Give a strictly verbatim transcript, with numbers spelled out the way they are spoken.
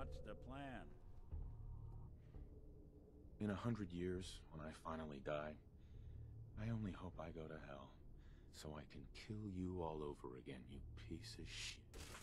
What's the plan? In a hundred years, when I finally die, I only hope I go to hell, so I can kill you all over again, you piece of shit.